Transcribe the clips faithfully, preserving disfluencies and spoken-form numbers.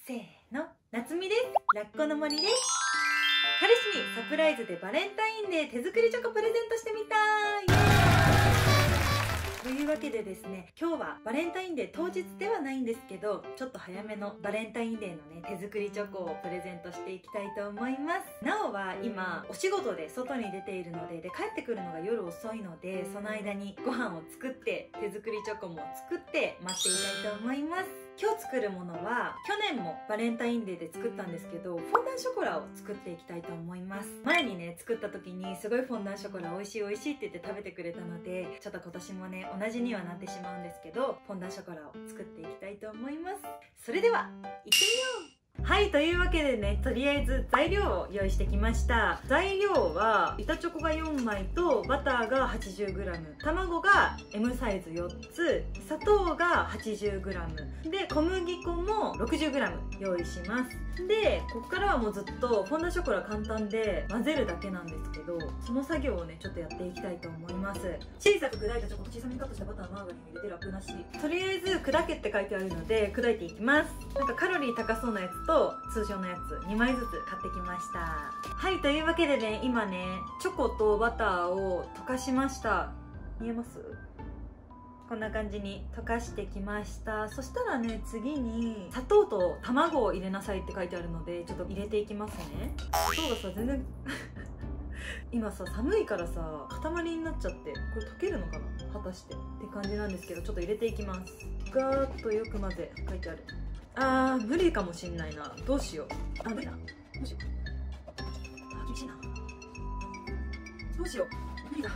せーの、なつみです。ラッコの森です。彼氏にサプライズでバレンタインデー手作りチョコプレゼントしてみたー。イエーイというわけでですね、今日はバレンタインデー当日ではないんですけど、ちょっと早めのバレンタインデーのね、手作りチョコをプレゼントしていきたいと思います。なおは今お仕事で外に出ているので、で帰ってくるのが夜遅いので、その間にご飯を作って手作りチョコも作って待っていたいと思います。今日作るものは去年もバレンタインデーで作ったんですけど、フォンダンショコラを作っていきたいと思います。前にね作った時にすごいフォンダンショコラ美味しい美味しいって言って食べてくれたので、ちょっと今年もね同じにはなってしまうんですけど、フォンダンショコラを作っていきたいと思います。それでは行ってみよう。はい、というわけでね、とりあえず材料を用意してきました。材料は板チョコがよんまいとバターが はちじゅうグラム、 卵が エム サイズよっつ、砂糖が はちじゅうグラム で、小麦粉も ろくじゅうグラム 用意します。でここからはもうずっとフォンダンショコラ簡単で混ぜるだけなんですけど、その作業をねちょっとやっていきたいと思います。小さく砕いたチョコと小さめにカットしたバター、マーガリンを入れてラップなし。とりあえず砕けって書いてあるので砕いていきます。なんかカロリー高そうなやつと通常のやつにまいずつ買ってきました。はい、というわけでね、今ねチョコとバターを溶かしました。見えます？こんな感じに溶かしてきました。そしたらね、次に砂糖と卵を入れなさいって書いてあるので、ちょっと入れていきますね。砂糖がさ全然今さ寒いからさ塊になっちゃって、これ溶けるのかな果たしてって感じなんですけど、ちょっと入れていきます。ガーッとよく混ぜ、書いてある。あー無理かもしんないな。どうしよう。あ無理だ。どうしよう。あ厳しいな。どうしよう。無理だ。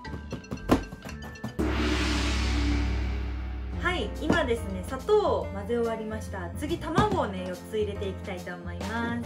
はい、今ですね砂糖を混ぜ終わりました。次卵をねよっつ入れていきたいと思います。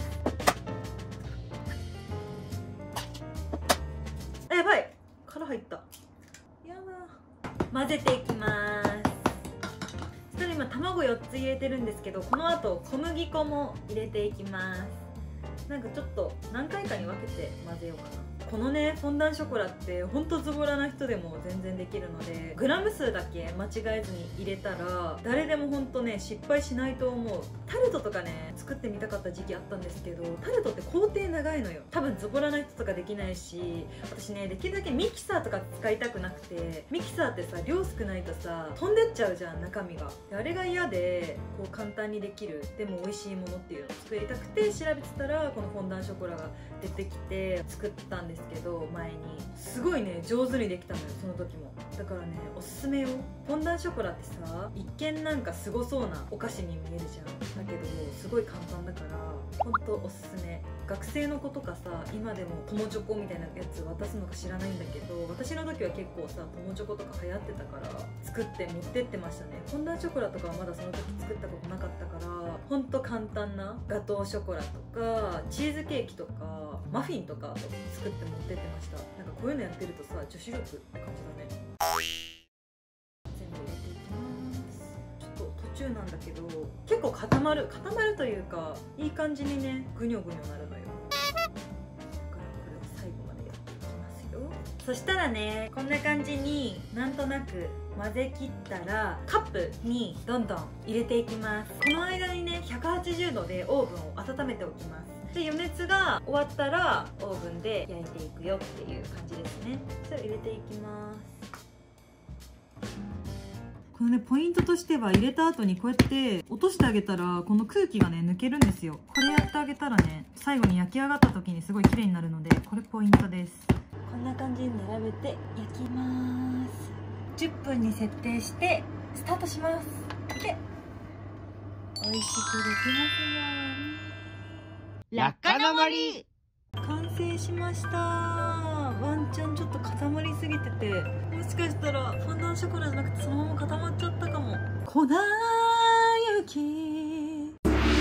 あやばい、殻入った。やだ。混ぜていきます。そしたら今卵よっつ入れてるんですけど、この後小麦粉も入れていきます。なんかちょっと何回かに分けて混ぜようかな。このねフォンダンショコラってほんとズボラな人でも全然できるので、グラム数だけ間違えずに入れたら誰でもほんとね失敗しないと思う。タルトとかね作ってみたかった時期あったんですけど、タルトって工程長いのよ。多分ズボラな人とかできないし、私ねできるだけミキサーとか使いたくなくて、ミキサーってさ量少ないとさ飛んでっちゃうじゃん中身が。あれが嫌で、こう簡単にできるでも美味しいものっていうのを作りたくて調べてたら、このフォンダンショコラが出てきて作ったんですけど、前にすごいね上手にできたのよその時も。だからねおすすめよ。フォンダンショコラってさ一見なんかすごそうなお菓子に見えるじゃん。だけどすごい簡単だからほんとおすすめ。学生の子とかさ今でも友チョコみたいなやつ渡すのか知らないんだけど、私の時は結構さ友チョコとか流行ってたから作って持ってってましたね。フォンダンショコラとかはまだその時作ったことなかったから、ほんと簡単なガトーショコラとかチーズケーキとかマフィンとか作って持ってってました。なんかこういうのやってるとさ女子力って感じだね。全部入れていきます。ちょっと途中なんだけど結構固まる固まるというか、いい感じにねグニョグニョなるのよ。だからこれを最後までやっていきますよ。そしたらねこんな感じになんとなく混ぜ切ったらカップにどんどん入れていきます。この間にねひゃくはちじゅうどでオーブンを温めておきます。で余熱が終わったらオーブンで焼いていくよっていう感じですね。それを入れていきます。このねポイントとしては、入れた後にこうやって落としてあげたらこの空気がね抜けるんですよ。これやってあげたらね最後に焼き上がった時にすごい綺麗になるので、これポイントです。こんな感じに並べて焼きます。じゅっぷんに設定してスタートします。で美味しくできますように。 ラッカの森。 完成しました。ワンチャンちょっと固まりすぎてて、もしかしたらフォンダンショコラじゃなくてそのまま固まっちゃったかも。粉雪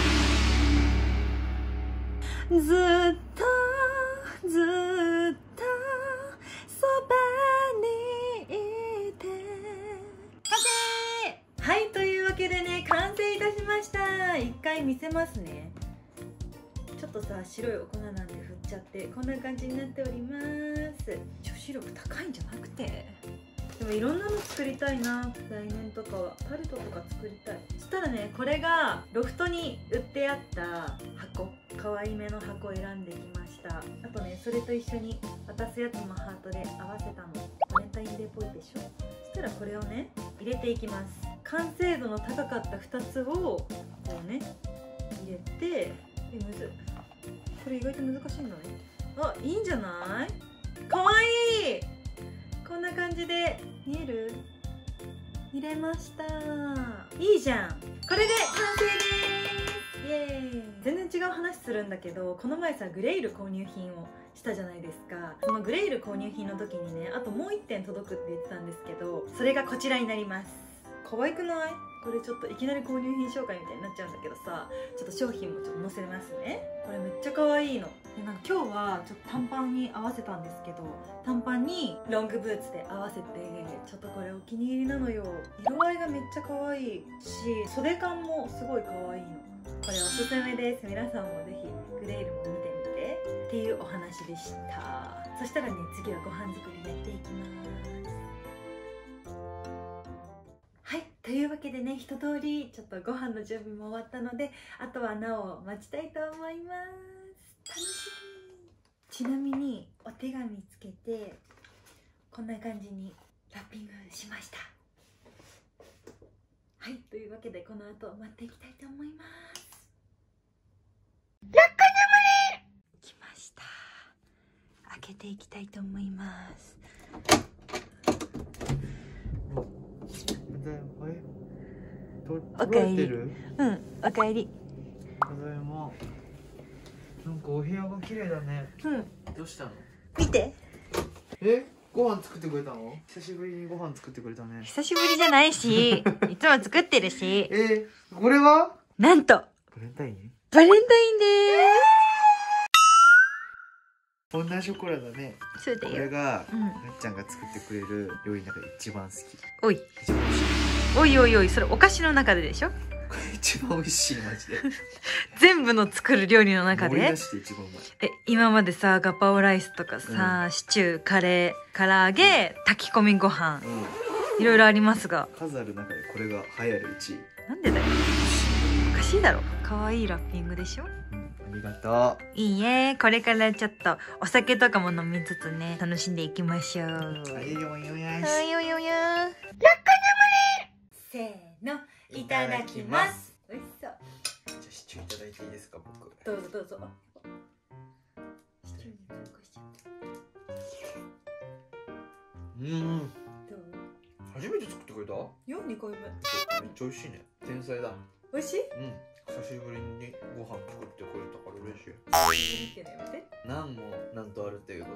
ずっとずっとそばにいて。完成。はい、というわけでね完成いたしました。一回見せますね。ちょっとさ白いお粉なんで振っちゃってこんな感じになっております。女子力高いんじゃなくてでもいろんなの作りたいな、来年とかはタルトとか作りたい。そしたらね、これがロフトに売ってあった箱、可愛めの箱を選んできました。あとね、それと一緒に渡すやつもハートで合わせたの。バレンタインデーっぽいでしょ。そしたらこれをね入れていきます。完成度の高かったふたつをこうね入れて、えむずっ、これ意外と難しいんだね。あ、いいんじゃない？かわいい。こんな感じで見える？入れました。いいじゃん。これで完成です。イエーイ。全然違う話するんだけど、この前さグレイル購入品をしたじゃないですか。そのグレイル購入品の時にね、あともういってん届くって言ってたんですけど、それがこちらになります。可愛くない？これちょっといきなり購入品紹介みたいになっちゃうんだけどさ、ちょっと商品もちょっと載せますね。これめっちゃ可愛いので、なんか今日はちょっと短パンに合わせたんですけど、短パンにロングブーツで合わせて、ちょっとこれお気に入りなのよ。色合いがめっちゃ可愛いし、袖感もすごい可愛いの。これおすすめです。皆さんもぜひグレイルも見てみてっていうお話でした。そしたらね、次はご飯作りやっていきます。はい、というわけでね、一通りちょっとご飯の準備も終わったので、あとはなお待ちたいと思います。楽しみ。ちなみにお手紙つけてこんな感じにラッピングしました。はい、というわけでこの後待っていきたいと思います。ラッカナムリ来ました。開けていきたいと思います。おかえり。うん、おかえり。 ただいま。なんかお部屋が綺麗だね。 うん。 どうしたの？ 見て。 え、ご飯作ってくれたの？久しぶりにご飯作ってくれたね。 久しぶりじゃないし、いつも作ってるし。 えー、これは？ なんと。 バレンタイン？ バレンタインでーす。同じショコラだね。 そうだよ。 これが、 うん、 なっちゃんが作ってくれる料理の中で一番好き。 おい。 一番美味しい。 おいおいおい、それお菓子の中ででしょ？ これ一番美味しい、マジで。 全部の作る料理の中で。 盛り出して一番うまい。 え、今までさ、ガパオライスとかさ、うん、シチュー、カレー、唐揚げ、うん、炊き込みご飯、うん、いろいろありますが、 数ある中でこれが流行るいちい。 なんでだよ。おかしいだろ。可愛いラッピングでしょ？ うん、ありがとう。 いいえ、これからちょっとお酒とかも飲みつつね、楽しんでいきましょう。 はいよよよし。 はいよよよ。ラッカナムリ。せーの、いただきます。美味しそう。 じゃあシチューいただいていいですか、僕。 どうぞどうぞ。シチューに投下しちゃった。 うん。 どう？ 初めて作ってくれた？ よ、にかいめ。 めっちゃ美味しいね。天才だ。 美味しい？ うん。久しぶりにご飯作ってくれたから嬉しい。 久しぶりってやめて。 何もなんとあるっていうこと？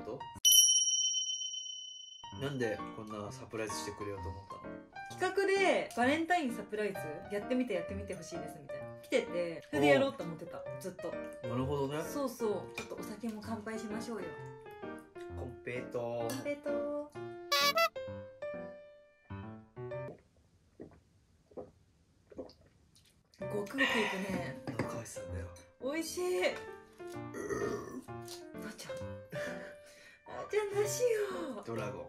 なんでこんなサプライズしてくれようと思ったの？ 企画でバレンタインサプライズやってみてやってみてほしいですみたいな来てて、それでやろうと思ってた、ずっと。 なるほどね。そうそう、ちょっとお酒も乾杯しましょうよ。 コンペイトー。 コンペイトー。ごくごくいくね。 中橋さんだよ。 美味しい。なっちゃん。あ、じゃあなしよ。 ドラゴン。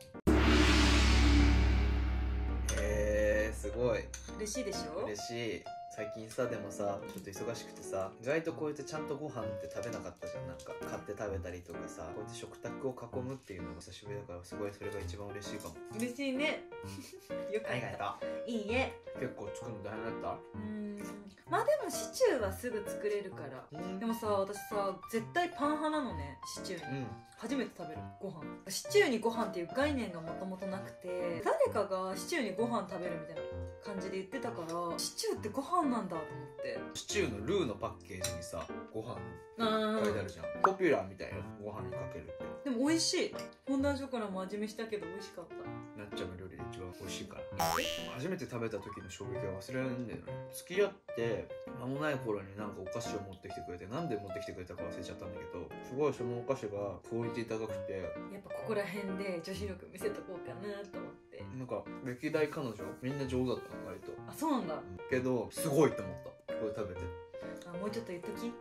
へえー、すごい。 嬉しいでしょ？ 嬉しい。最近さ、でもさ、ちょっと忙しくてさ、意外とこうやってちゃんとご飯って食べなかったじゃん。なんか買って食べたりとかさ、こうやって食卓を囲むっていうのが久しぶりだから、すごいそれが一番嬉しいかも。 嬉しいね。よかった。 ありがとう。 いいえ。 結構作るの大変だった？ うーん、まあでもシチューはすぐ作れるから。うん、でもさ、私さ、絶対パン派なのね、シチューに。うん、初めて食べるご飯。シチューにご飯っていう概念がもともとなくて、誰かがシチューにご飯食べるみたいな感じで言ってたから、シチューってご飯なんだと思って。 シチューのルーのパッケージにさ、ご飯書いてあるじゃん。ポピュラーみたいなご飯にかけるって。 でも美味しい。フォンダンショコラも味見したけど美味しかった。 なっちゃんの料理で一番美味しいから。初めて食べた時の衝撃は忘れないんだよね。付き合って間もない頃になんかお菓子を持ってきてくれて、なんで持ってきてくれたか忘れちゃったんだけど、すごいそのお菓子がクオリティ高くて、 やっぱここら辺で女子力見せとこうかなと思って。 なんか歴代彼女みんな上手だったの割と。 あ、そうなんだ。 けどすごいと思った、これ食べて。 あ、もうちょっと言っとき。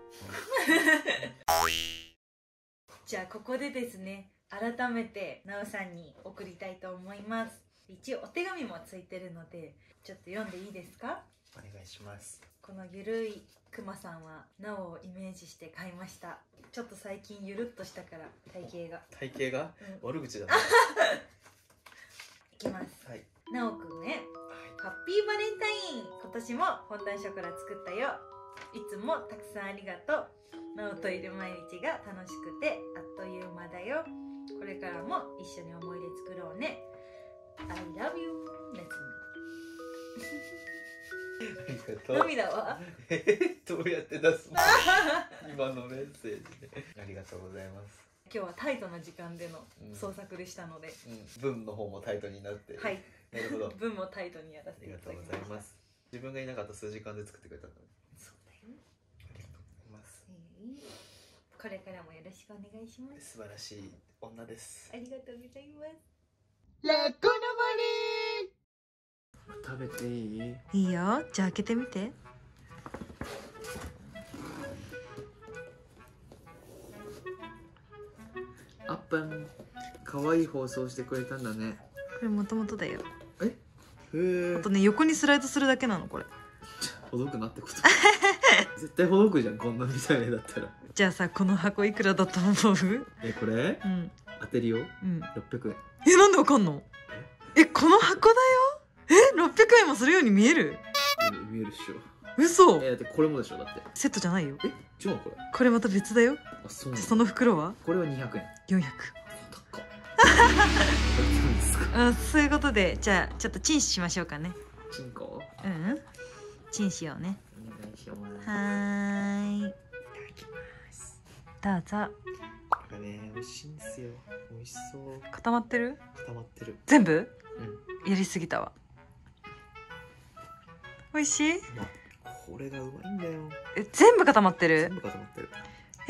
じゃあここでですね、改めてなおさんに送りたいと思います。 一応お手紙もついてるのでちょっと読んでいいですか？ お願いします。 このゆるいクマさんはなおをイメージして買いました。ちょっと最近ゆるっとしたから体型が体型が、うん、悪口だね。 いきます。 はい。 なおくんへ、ハッピーバレンタイン。今年もフォンダンショコラ作ったよ。いつもたくさんありがとう。なおといる毎日が楽しくてあっという間だよ。これからも一緒に思い出作ろうね。 I love you 夏ありがとう。 涙はどうやって出すの？今のメッセージで。ありがとうございます。 今日はタイトな時間での創作でしたので、 うんうん、文の方もタイトになって。 はい。 なるほど。 文もタイトにやらせていただきました。 ありがとうございます。自分がいなかった数時間で作ってくれたんだね。 そうだよ。 ありがとうございます。 えー、これからもよろしくお願いします。 素晴らしい女です。 ありがとうございます。 ラッコの森。食べていい？ いいよ。じゃあ開けてみて。 あっぱん、可愛い放送してくれたんだね。 これもともとだよ。 え？へえ。 あとね、横にスライドするだけなのこれ。 ほどくなってこと。絶対ほどくじゃん、こんなみたいだったら。じゃあさ、この箱いくらだと思う？ え、これ？うん。当てるよ。うん。ろっぴゃくえん。 え、なんでわかんの？え、この箱だよ。え、ろっぴゃくえんもするように見える？ 見えるっしょ。 嘘。 え、だってこれもでしょ、だって。 セットじゃないよ。 え、違うこれ。 これまた別だよ。 あ、そうなんだ。 その袋は？ これはにひゃくえん。 よんひゃく。あ、そういうことで、じゃあちょっとチンしましょうかね。 チンコ？ うん、チンしようね。 お願いします。 はーい。いただきます。どうぞ。 これね、美味しいんですよ。美味しそう。 固まってる？ 固まってる。 全部？ うん。 やりすぎたわ。美味しい？ まあ、これがうまいんだよ。 え、全部固まってる？ 全部固まってる。 え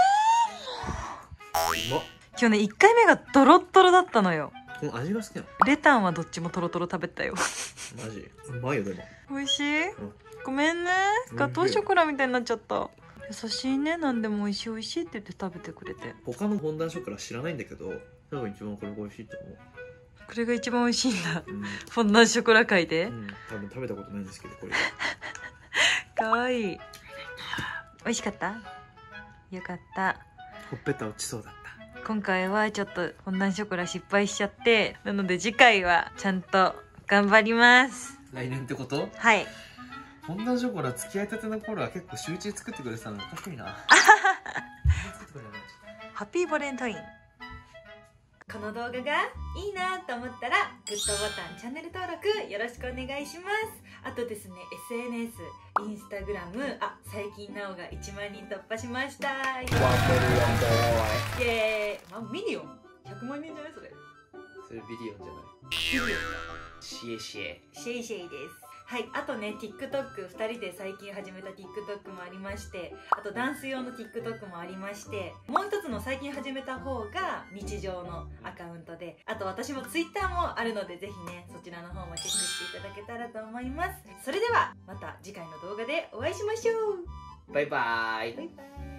ー。うまっ。 今日ね、いっかいめがドロッドロだったのよ。 この味が好きなの？ レタンはどっちもトロトロ食べたよ。 マジ？うまいよでも。 美味しい？うん、ごめんね。ガトーショコラみたいになっちゃった。優しいね。何でも美味しい美味しいって言って食べてくれて。 他のフォンダンショコラ知らないんだけど、多分一番これが美味しいと思う。 これが一番美味しいんだ。うん、フォンダンショコラ界で。うん、 多分食べたことないんですけど、これ。 可愛い。美味しかった？よかった。 ほっぺた落ちそうだった。 今回はちょっとフォンダンショコラ失敗しちゃって、なので次回はちゃんと頑張ります。 来年ってこと？はい。フォンダンショコラ付き合いたての頃は結構集中作ってくれてたのおかしいな。ハッピーバレンタイン。この動画がいいなと思ったらグッドボタン、チャンネル登録よろしくお願いします。あとですね、エスエヌエス、インスタグラム、あ、最近なおがいちまんにん突破しました。イエーイ。まあ、ミリオンひゃくまんにんじゃないそれ。それビリオンじゃない。ビリオンだ。シエシエ。シエシエです。はい、あとね TikTok ふたりで最近始めた TikTok もありまして、あとダンス用の TikTok もありまして、もう一つの最近始めた方が日常のアカウントで、あと私も Twitter もあるので、ぜひねそちらの方もチェックしていただけたらと思います。それではまた次回の動画でお会いしましょう。バイバーイ。バイバーイ。